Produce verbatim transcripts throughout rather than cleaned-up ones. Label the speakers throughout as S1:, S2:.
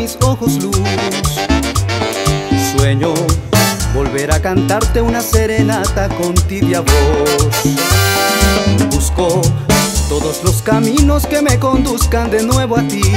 S1: mis ojos luz. Sueño volver a cantarte una serenata con tibia voz. Busco todos los caminos que me conduzcan de nuevo a ti.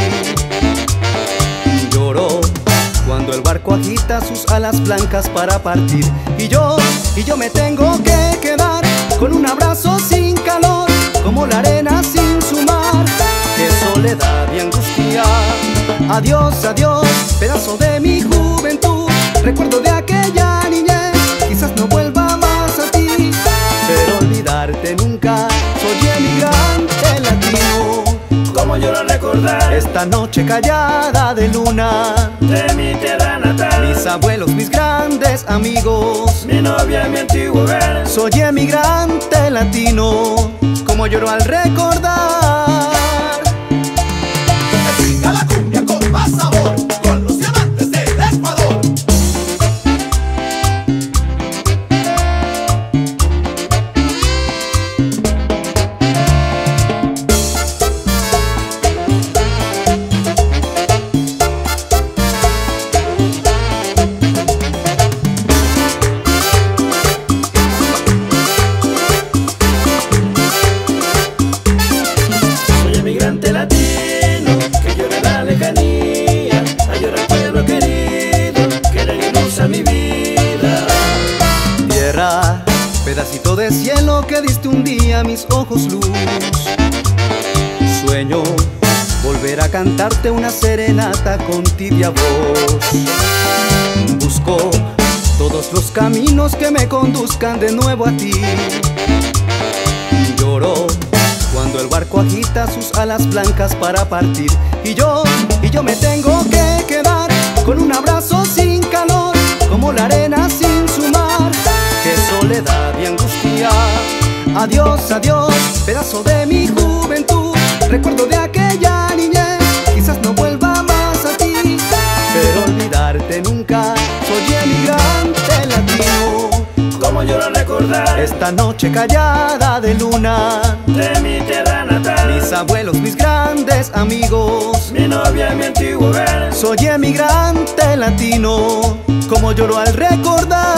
S1: Lloro cuando el barco agita sus alas blancas para partir. Y yo, y yo me tengo que quedar con un abrazo sin calor, como la arena sin su mar. Qué soledad y angustia. Adiós, adiós, pedazo de mi juventud. Recuerdo de aquella niñez, quizás no vuelva más a ti, pero olvidarte nunca. Soy emigrante latino.
S2: Como lloro recordar
S1: esta noche callada de luna
S2: de mi tierra natal,
S1: mis abuelos, mis grandes amigos,
S2: mi novia, mi antiguo hogar.
S1: Soy emigrante latino. Como lloro al recordar.
S3: Venga la cumbia con más sabor, con los diamantes del Ecuador.
S2: Latino, que llora la lejanía, ayuda al pueblo querido, que le ilusa mi vida.
S1: Tierra, pedacito de cielo que diste un día a mis ojos luz. Sueño volver a cantarte una serenata con tibia voz. Busco todos los caminos que me conduzcan de nuevo a ti. Lloro cuando el barco agita sus alas blancas para partir. Y yo, y yo me tengo que quedar con un abrazo sin calor, como la arena sin su mar. Qué soledad y angustia. Adiós, adiós, pedazo de mi juventud. Recuerdo de aquella niñez, quizás no vuelva más a ti, pero olvidarte nunca. Soy emigrante latino.
S2: Como lloro recordar
S1: esta noche callada de luna
S2: de mi tierra natal,
S1: mis abuelos, mis grandes amigos,
S2: mi novia, mi antiguo hogar.
S1: Soy emigrante latino. Como lloro al recordar.